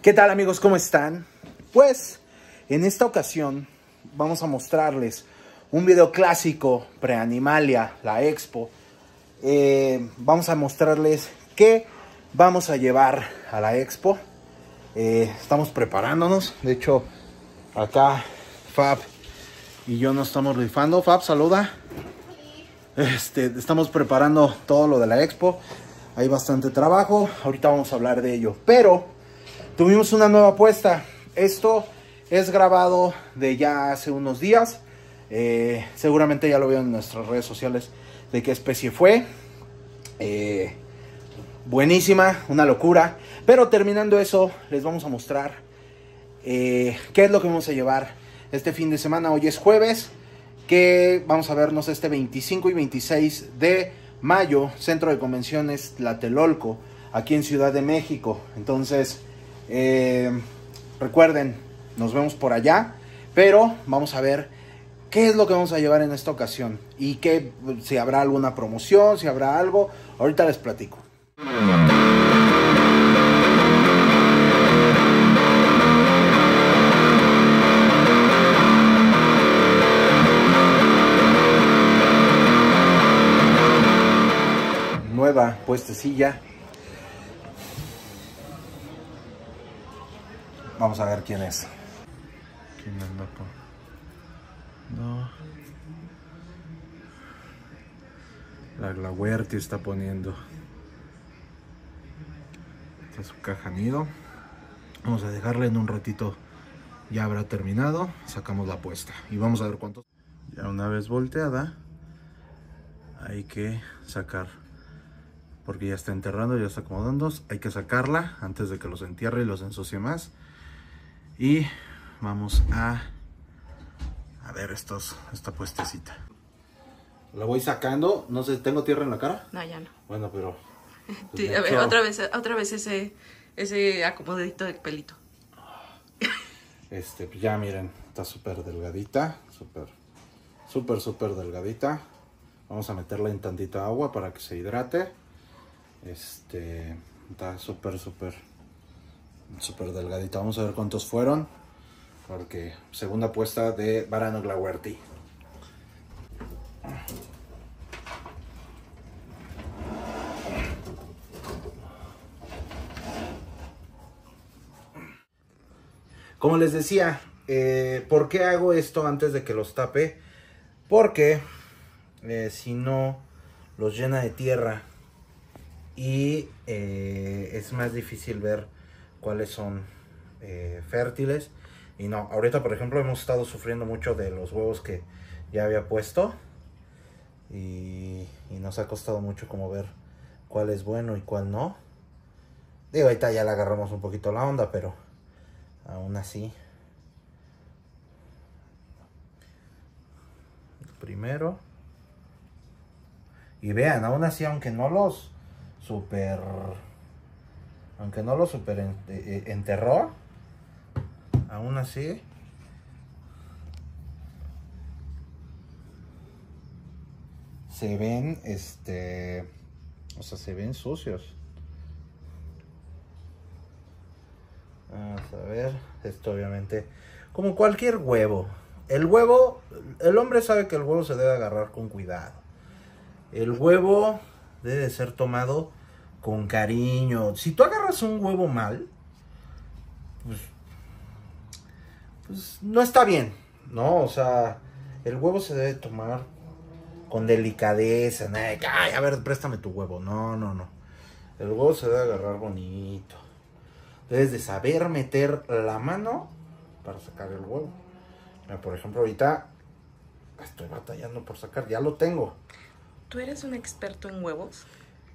¿Qué tal, amigos? ¿Cómo están? Pues en esta ocasión vamos a mostrarles un video clásico pre-Animalia, la Expo. Vamos a mostrarles qué vamos a llevar a la Expo. Estamos preparándonos. De hecho, acá Fab y yo nos estamos rifando. Fab, saluda. Estamos preparando todo lo de la Expo. Hay bastante trabajo. Ahorita vamos a hablar de ello. Pero tuvimos una nueva apuesta. Esto es grabado de ya hace unos días. Seguramente ya lo vieron en nuestras redes sociales de qué especie fue. Buenísima, una locura. Pero terminando eso, les vamos a mostrar qué es lo que vamos a llevar este fin de semana. Hoy es jueves, que vamos a vernos este 25 y 26 de mayo, Centro de Convenciones Tlatelolco, aquí en Ciudad de México. Entonces, recuerden, nos vemos por allá, pero vamos a ver qué es lo que vamos a llevar en esta ocasión y si habrá alguna promoción, si habrá algo. Ahorita les platico. Nueva puestecilla. Vamos a ver quién es. ¿Quién anda por? No. La Huerti está poniendo. Está su caja nido. Vamos a dejarla en un ratito. Ya habrá terminado. Sacamos la apuesta. Y vamos a ver cuántos. Ya una vez volteada, hay que sacar. Porque ya está enterrando, ya está acomodando. Hay que sacarla antes de que los entierre y los ensucie más. Y vamos a ver esta puestecita. La voy sacando. No sé, ¿tengo tierra en la cara? No, ya no. Bueno, pero... Pues sí, a ver, otra vez ese acomodadito de pelito. Pues ya miren, está súper delgadita. Súper delgadita. Vamos a meterla en tantita agua para que se hidrate. Está súper delgadita. Vamos a ver cuántos fueron, porque segunda apuesta de Barano La Huerti. Como les decía, ¿por qué hago esto antes de que los tape? Porque si no, los llena de tierra y es más difícil ver cuáles son fértiles. Y no, ahorita por ejemplo hemos estado sufriendo mucho de los huevos que ya había puesto y nos ha costado mucho como ver cuál es bueno y cuál no. Digo, ahorita ya le agarramos un poquito la onda, pero aún así. Primero. Y vean, aún así, aunque no los super enterró, aún así se ven o sea, se ven sucios. Vamos a ver, esto obviamente como cualquier huevo. El hombre sabe que el huevo se debe agarrar con cuidado. El huevo debe ser tomado con cariño. Si tú agarras un huevo mal, pues no está bien, ¿no? O sea, el huevo se debe tomar con delicadeza. Ay, a ver, préstame tu huevo. No. El huevo se debe agarrar bonito. Debes de saber meter la mano para sacar el huevo. Mira, por ejemplo, ahorita estoy batallando por sacar. Ya lo tengo. ¿Tú eres un experto en huevos?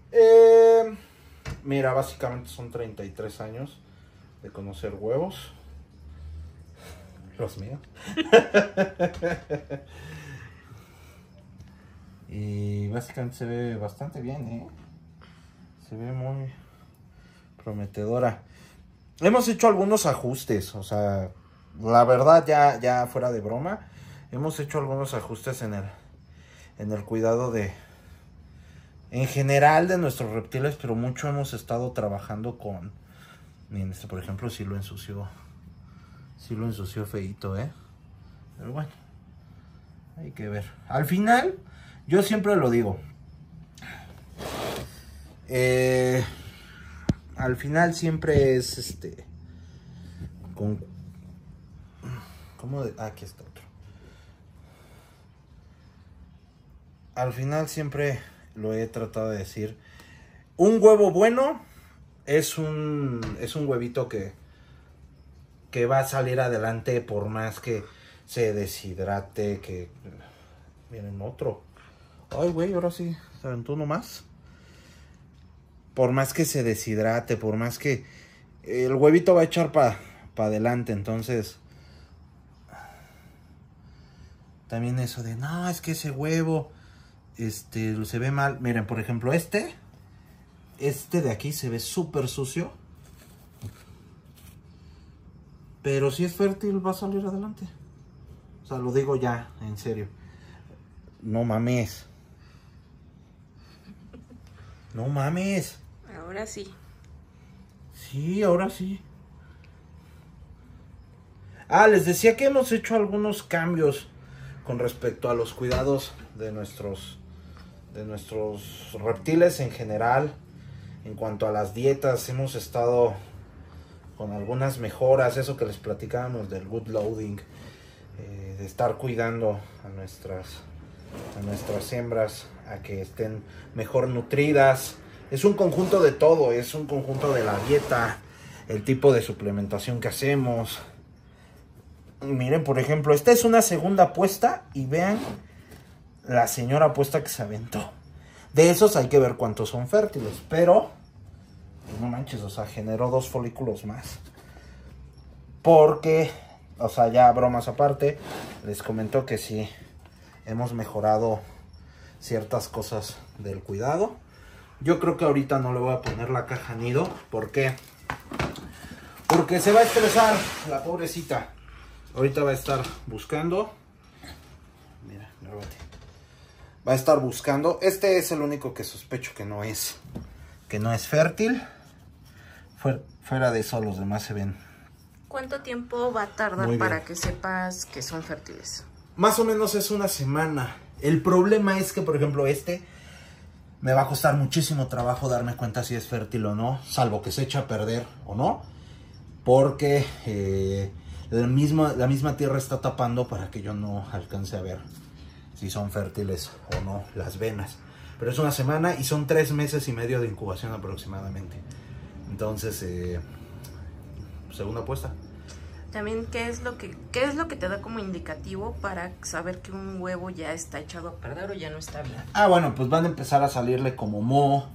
Mira, básicamente son 33 años de conocer huevos. Los míos. Y básicamente se ve bastante bien, ¿eh? Se ve muy prometedora. Hemos hecho algunos ajustes, o sea, la verdad, ya fuera de broma, hemos hecho algunos ajustes en el cuidado en general de nuestros reptiles, pero mucho hemos estado trabajando Miren, este por ejemplo sí lo ensució. Sí lo ensució feíto, Pero bueno, hay que ver. Al final, yo siempre lo digo. Al final siempre es ¿cómo de? Aquí está otro. Al final siempre lo he tratado de decir. Un huevo bueno es un huevito que va a salir adelante por más que se deshidrate, que... Miren, otro. Ay, güey, ahora sí, se aventó uno más. Por más que se deshidrate, por más que... El huevito va a echar para adelante, entonces... También eso de, no, es que ese huevo, se ve mal. Miren, por ejemplo, este de aquí se ve súper sucio. Pero si es fértil va a salir adelante. O sea, lo digo ya, en serio. No mames. No mames. Ahora sí. Sí, ahora sí. Les decía que hemos hecho algunos cambios con respecto a los cuidados de nuestros reptiles en general. En cuanto a las dietas, hemos estado con algunas mejoras, eso que les platicábamos del good loading, de estar cuidando a nuestras hembras, a que estén mejor nutridas. Es un conjunto de todo, es un conjunto de la dieta, el tipo de suplementación que hacemos. Miren, por ejemplo, esta es una segunda puesta y vean la señora puesta que se aventó. De esos hay que ver cuántos son fértiles, pero no manches, o sea, generó 2 folículos más. Porque, o sea, ya bromas aparte, les comento que sí hemos mejorado ciertas cosas del cuidado. Yo creo que ahorita no le voy a poner la caja nido. ¿Por qué? Porque se va a estresar la pobrecita. Ahorita va a estar buscando. Mira, grábate. Va a estar buscando. Este es el único que sospecho que no es fértil. Fuera de eso, los demás se ven. ¿Cuánto tiempo va a tardar para que sepas que son fértiles? Más o menos es una semana. El problema es que, por ejemplo, me va a costar muchísimo trabajo darme cuenta si es fértil o no, salvo que se echa a perder o no, porque la misma tierra está tapando para que yo no alcance a ver si son fértiles o no las venas. Pero es una semana y son 3 meses y medio de incubación aproximadamente. Entonces, segunda apuesta. También, ¿qué es lo que te da como indicativo para saber que un huevo ya está echado a perder o ya no está bien? Bueno, pues van a empezar a salirle como moho,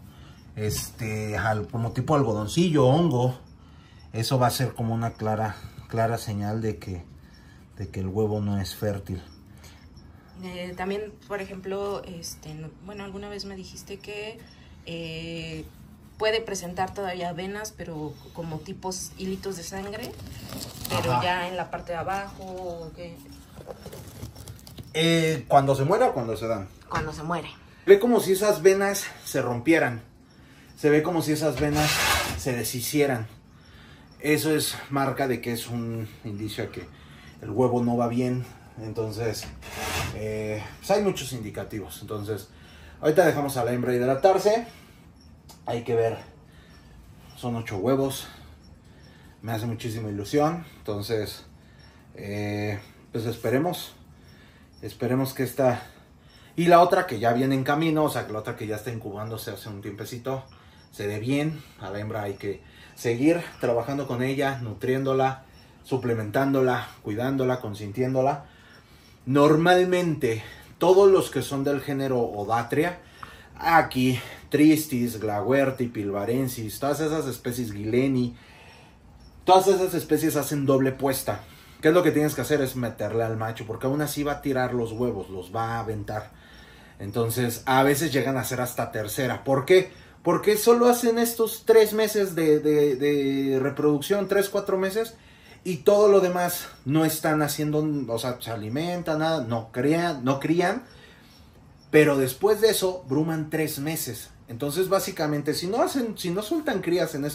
como tipo algodoncillo, hongo. Eso va a ser como una clara señal de que el huevo no es fértil. También, por ejemplo, bueno, alguna vez me dijiste que puede presentar todavía venas, pero como tipos hilitos de sangre, pero ajá, ya en la parte de abajo, ¿o qué? ¿Cuando se muere o cuando se dan? Cuando se muere. Ve como si esas venas se rompieran. Se ve como si esas venas se deshicieran. Eso es marca de que es un indicio de que el huevo no va bien. Entonces, pues hay muchos indicativos. Entonces, ahorita dejamos a la hembra hidratarse. Hay que ver. Son 8 huevos. Me hace muchísima ilusión. Entonces, pues esperemos. Esperemos que esta... Y la otra que ya viene en camino, o sea, que la otra que ya está incubándose hace un tiempecito, se dé bien. A la hembra hay que seguir trabajando con ella, nutriéndola, suplementándola, cuidándola, consintiéndola. Normalmente, todos los que son del género Odatria, aquí, Tristis, Glaguerti, Pilvarensis, todas esas especies, Guileni, todas esas especies hacen doble puesta. ¿Qué es lo que tienes que hacer? Es meterle al macho, porque aún así va a tirar los huevos, los va a aventar. Entonces, a veces llegan a ser hasta tercera. ¿Por qué? Porque solo hacen estos 3 meses de reproducción, 3-4 meses, y todo lo demás no están haciendo, o sea, se alimentan, nada, no crían, pero después de eso, bruman 3 meses. Entonces, básicamente, si no sueltan crías en estos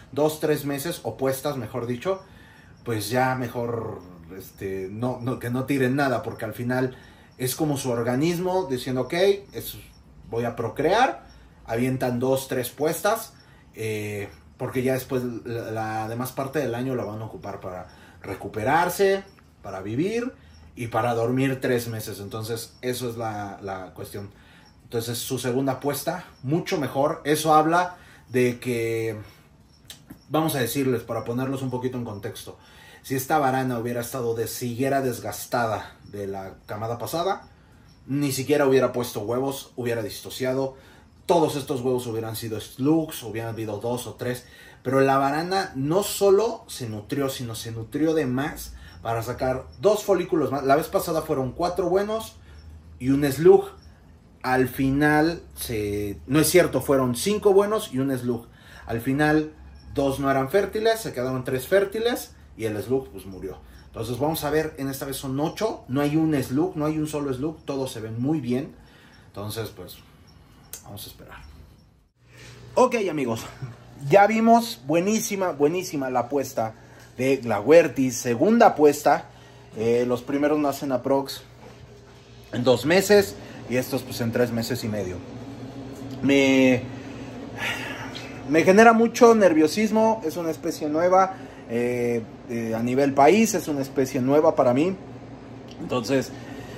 2-3 meses, o puestas, mejor dicho, pues ya mejor que no tiren nada, porque al final es como su organismo diciendo, ok, voy a procrear, avientan 2-3 puestas, porque ya después la demás parte del año la van a ocupar para recuperarse, para vivir y para dormir 3 meses. Entonces eso es la cuestión. Entonces su segunda puesta, mucho mejor. Eso habla de que, vamos a decirles, para ponerlos un poquito en contexto, si esta varana siguiera desgastada de la camada pasada, ni siquiera hubiera puesto huevos, hubiera distociado. Todos estos huevos hubieran sido slugs, hubieran habido 2 o 3. Pero la varana no solo se nutrió, sino se nutrió de más para sacar 2 folículos más. La vez pasada fueron 4 buenos y un slug. Al final, no es cierto, fueron 5 buenos y un slug. Al final, 2 no eran fértiles, se quedaron 3 fértiles y el slug pues murió. Entonces vamos a ver, en esta vez son 8, no hay un slug, no hay un solo slug, todos se ven muy bien. Entonces pues vamos a esperar. Ok, amigos, ya vimos buenísima la apuesta de Glahuertis, segunda apuesta. Los primeros nacen aprox en 2 meses y estos pues en 3 meses y medio. Me genera mucho nerviosismo, es una especie nueva. A nivel país es una especie nueva para mí, entonces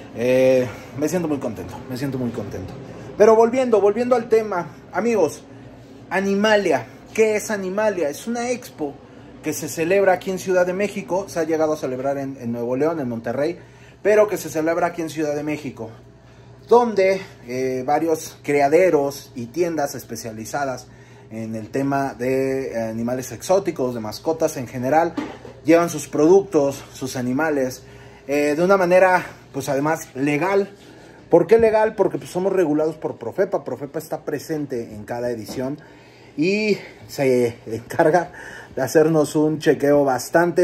me siento muy contento, pero volviendo al tema, amigos, Animalia. ¿Qué es Animalia? Es una expo que se celebra aquí en Ciudad de México, se ha llegado a celebrar en Nuevo León, en Monterrey, pero que se celebra aquí en Ciudad de México, donde varios criaderos y tiendas especializadas en el tema de animales exóticos, de mascotas en general, llevan sus productos, sus animales, de una manera, pues además, legal. ¿Por qué legal? Porque pues, somos regulados por Profepa. Profepa está presente en cada edición y se encarga de hacernos un chequeo bastante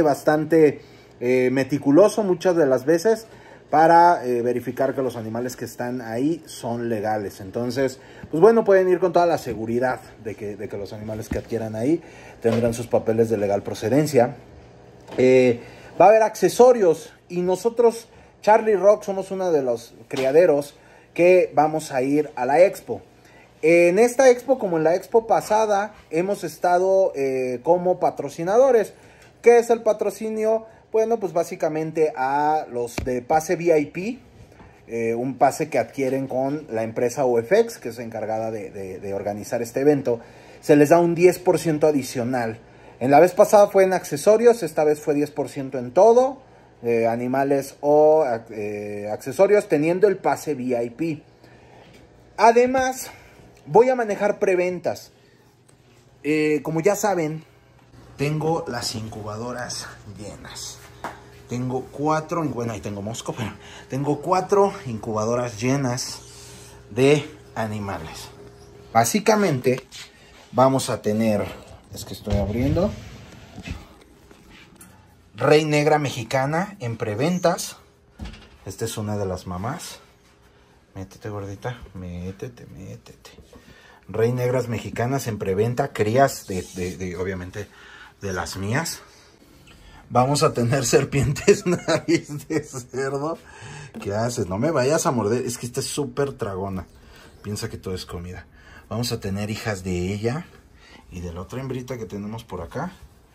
meticuloso muchas de las veces, para verificar que los animales que están ahí son legales. Entonces, pues bueno, pueden ir con toda la seguridad de que los animales que adquieran ahí tendrán sus papeles de legal procedencia. Va a haber accesorios y nosotros, Charlie Rock, somos uno de los criaderos que vamos a ir a la expo. En esta expo, como en la expo pasada, hemos estado como patrocinadores. ¿Qué es el patrocinio? Bueno, pues básicamente a los de pase VIP, un pase que adquieren con la empresa OFX, que es encargada de organizar este evento, se les da un 10% adicional. En la vez pasada fue en accesorios, esta vez fue 10% en todo, animales o accesorios, teniendo el pase VIP. Además, voy a manejar preventas. Como ya saben, tengo las incubadoras llenas. Tengo 4, bueno, ahí tengo mosco, pero tengo 4 incubadoras llenas de animales. Básicamente vamos a tener, es que estoy abriendo, Rey Negra Mexicana en preventas. Esta es una de las mamás. Métete, gordita, métete. Rey Negras Mexicanas en preventa, crías de obviamente de las mías. Vamos a tener serpientes nariz de cerdo. ¿Qué haces? No me vayas a morder. Es que esta es súper tragona. Piensa que todo es comida. Vamos a tener hijas de ella y de la otra hembrita que tenemos por acá.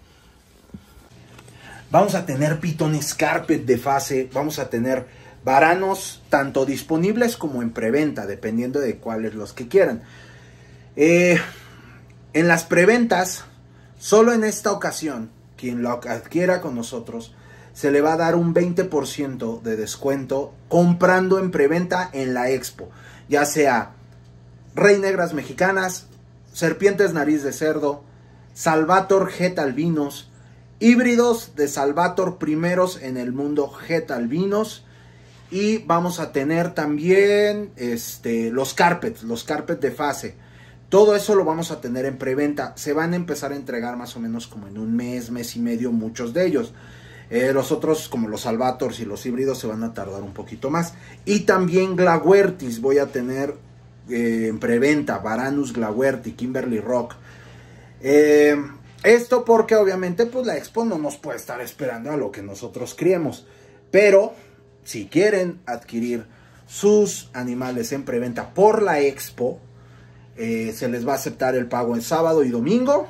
Vamos a tener pitones carpet de fase. Vamos a tener varanos tanto disponibles como en preventa, dependiendo de cuáles los que quieran. En las preventas, solo en esta ocasión, quien lo adquiera con nosotros, se le va a dar un 20% de descuento comprando en preventa en la expo. Ya sea Rey Negras Mexicanas, serpientes nariz de cerdo, Salvator Het albinos, híbridos de Salvator primeros en el mundo Het albinos. Y vamos a tener también los carpet de fase. Todo eso lo vamos a tener en preventa. Se van a empezar a entregar más o menos como en un mes y medio, muchos de ellos. Los otros, como los Salvators y los híbridos, se van a tardar un poquito más. Y también Glahuertis voy a tener en preventa. Varanus Glahuerti, Kimberly Rock. Esto porque obviamente pues la expo no nos puede estar esperando a lo que nosotros criemos. Pero si quieren adquirir sus animales en preventa por la expo, se les va a aceptar el pago en sábado y domingo.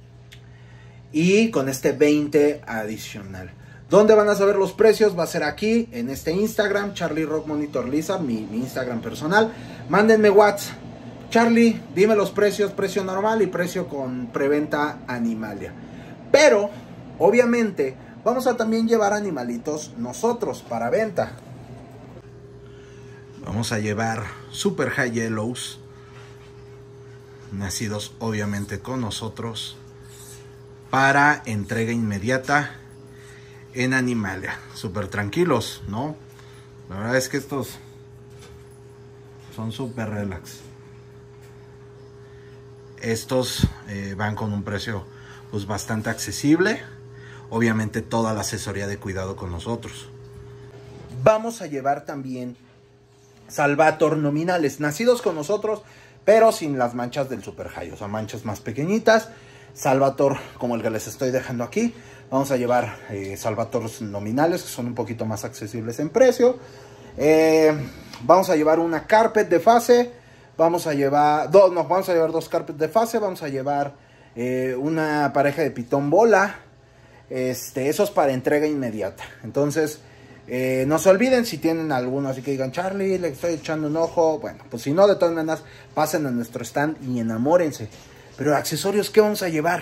Y con este 20 adicional. ¿Dónde van a saber los precios? Va a ser aquí, en este Instagram, Charlie Rock Monitor Lizard, mi Instagram personal. Mándenme WhatsApp. Charlie, dime los precios, precio normal y precio con preventa Animalia. Pero, obviamente, vamos a también llevar animalitos nosotros para venta. Vamos a llevar Super High Yellows, nacidos obviamente con nosotros, para entrega inmediata en Animalia. Súper tranquilos, ¿no? La verdad es que estos son súper relax. Estos van con un precio pues bastante accesible. Obviamente toda la asesoría de cuidado con nosotros. Vamos a llevar también Salvatore nominales, nacidos con nosotros, pero sin las manchas del Super High, o sea, manchas más pequeñitas. Salvatore como el que les estoy dejando aquí. Vamos a llevar Salvatores nominales, que son un poquito más accesibles en precio. Vamos a llevar una carpet de fase. Vamos a llevar dos carpets de fase. Vamos a llevar una pareja de pitón bola. Esos para entrega inmediata. Entonces, no se olviden si tienen alguno así que digan, Charlie, le estoy echando un ojo. Bueno, pues si no, de todas maneras, pasen a nuestro stand y enamórense. Pero accesorios, ¿qué vamos a llevar?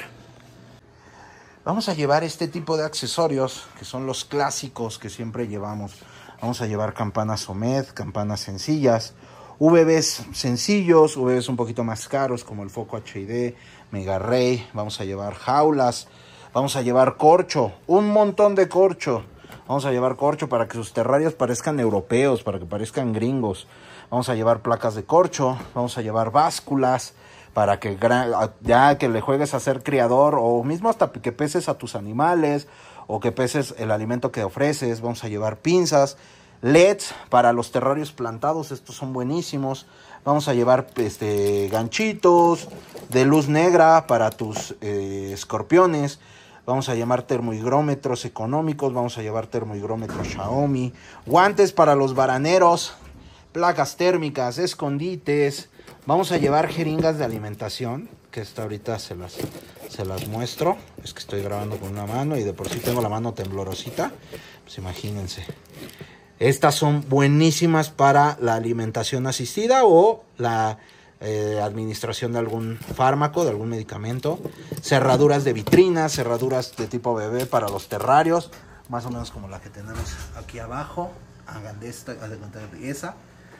Vamos a llevar este tipo de accesorios, que son los clásicos que siempre llevamos. Vamos a llevar campanas OMED, campanas sencillas, VBs sencillos, VBs un poquito más caros, como el foco HID, Mega Ray. Vamos a llevar jaulas, vamos a llevar corcho, un montón de corcho. Vamos a llevar corcho para que sus terrarios parezcan europeos, para que parezcan gringos. Vamos a llevar placas de corcho, vamos a llevar básculas, para que ya que le juegues a ser criador, o mismo hasta que peses a tus animales, o que peses el alimento que ofreces. Vamos a llevar pinzas, LEDs para los terrarios plantados, estos son buenísimos. Vamos a llevar ganchitos de luz negra para tus escorpiones. Vamos a llevar termohigrómetros económicos, vamos a llevar termohigrómetros Xiaomi, guantes para los varaneros, placas térmicas, escondites. Vamos a llevar jeringas de alimentación, que esta ahorita se las muestro. Es que estoy grabando con una mano y de por sí tengo la mano temblorosita. Pues imagínense. Estas son buenísimas para la alimentación asistida o la administración de algún fármaco, de algún medicamento. Cerraduras de vitrinas, cerraduras de tipo bebé para los terrarios, más o menos como la que tenemos aquí abajo. Hagan de esta, de esa.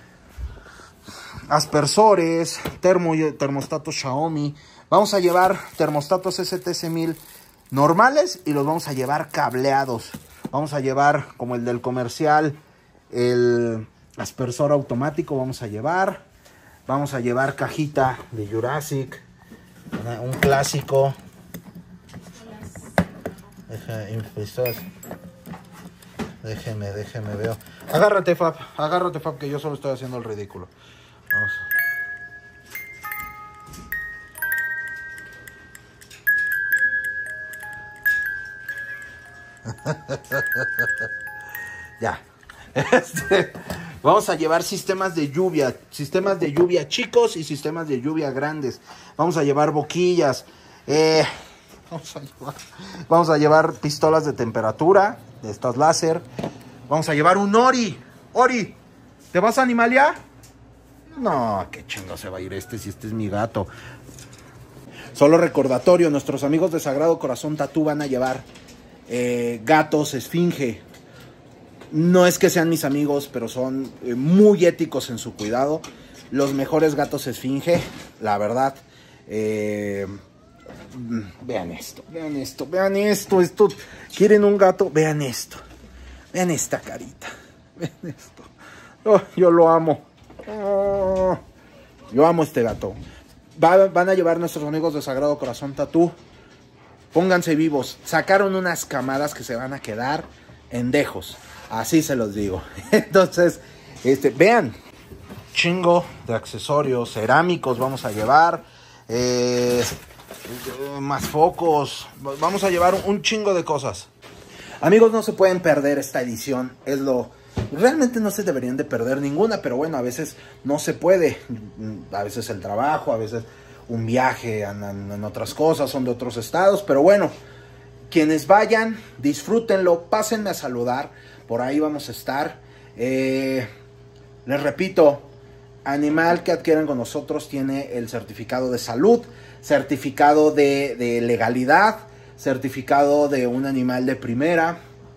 Aspersores, termostatos Xiaomi. Vamos a llevar termostatos STC1000 normales y los vamos a llevar cableados. Vamos a llevar, como el del comercial, el aspersor automático. Vamos a llevar cajita de Jurassic, un clásico. Déjeme veo. Agárrate, Fab, que yo solo estoy haciendo el ridículo. Vamos. Ya. Vamos a llevar sistemas de lluvia chicos y sistemas de lluvia grandes. Vamos a llevar boquillas. Vamos a llevar pistolas de temperatura, de estas láser. Vamos a llevar un Ori. Ori, ¿te vas a Animalia? No, qué chingo se va a ir si este es mi gato. Solo recordatorio, nuestros amigos de Sagrado Corazón Tatú van a llevar gatos esfinge. No es que sean mis amigos, pero son muy éticos en su cuidado. Los mejores gatos esfinge, la verdad. Vean esto. ¿Quieren un gato? Vean esto. Vean esta carita. Vean esto. Oh, yo lo amo. Oh, yo amo este gato. Van a llevar nuestros amigos de Sagrado Corazón Tatú. Pónganse vivos. Sacaron unas camadas que se van a quedar endejos. Así se los digo. Entonces, vean. Chingo de accesorios cerámicos vamos a llevar. más focos. Vamos a llevar un chingo de cosas. Amigos, no se pueden perder esta edición. Realmente no se deberían de perder ninguna, pero bueno, a veces no se puede. A veces el trabajo, a veces un viaje, andan en otras cosas, son de otros estados, pero bueno, quienes vayan, disfrútenlo, pásenme a saludar, por ahí vamos a estar. Les repito, animal que adquieran con nosotros tiene el certificado de salud, certificado de legalidad, certificado de un animal de primera,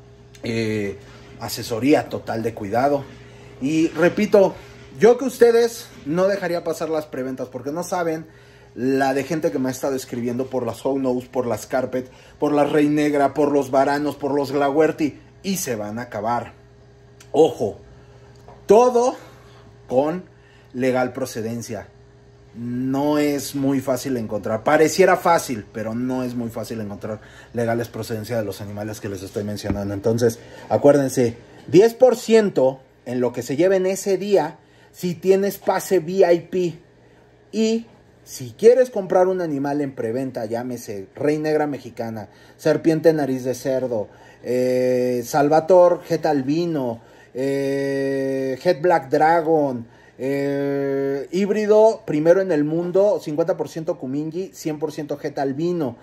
asesoría total de cuidado. Y repito, yo que ustedes no dejaría pasar las preventas, porque no saben la de gente que me ha estado escribiendo por las Hound Nose, por las Carpet, por la Rey Negra, por los Varanos, por los Glaguerty, y se van a acabar. Ojo, todo con legal procedencia. No es muy fácil encontrar. Pareciera fácil, pero no es muy fácil encontrar legales procedencia de los animales que les estoy mencionando. Entonces, acuérdense, 10% en lo que se lleven ese día si tienes pase VIP. Y si quieres comprar un animal en preventa, llámese Rey Negra Mexicana, Serpiente Nariz de Cerdo, Salvatore Het Albino, Het Black Dragon, híbrido primero en el mundo, 50% Kumingi, 100% Het Albino,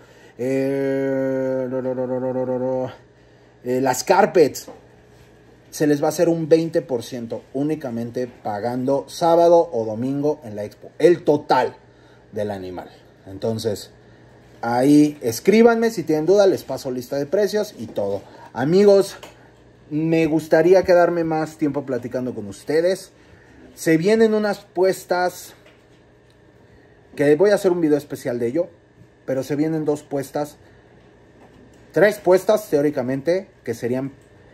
las Carpets, se les va a hacer un 20% únicamente pagando sábado o domingo en la expo, el total del animal. Entonces, ahí escríbanme si tienen duda, les paso lista de precios y todo. Amigos, me gustaría quedarme más tiempo platicando con ustedes. Se vienen unas puestas que voy a hacer un video especial de ello, pero se vienen dos puestas, tres puestas teóricamente, que serían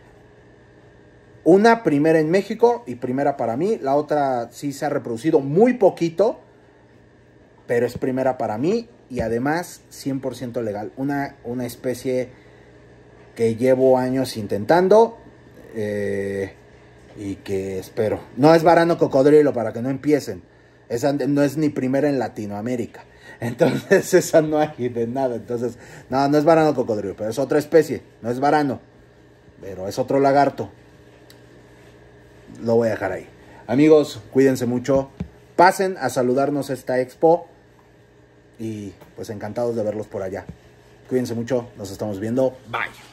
una primera en México y primera para mí. La otra sí se ha reproducido muy poquito, pero es primera para mí y además 100% legal. Una especie que llevo años intentando y que espero. No es varano cocodrilo, para que no empiecen. Esa no es ni primera en Latinoamérica. Entonces esa no hay de nada. Entonces, no es varano cocodrilo, pero es otra especie. No es varano, pero es otro lagarto. Lo voy a dejar ahí. Amigos, cuídense mucho. Pasen a saludarnos esta expo. Y pues encantados de verlos por allá. Cuídense mucho. Nos estamos viendo. Bye.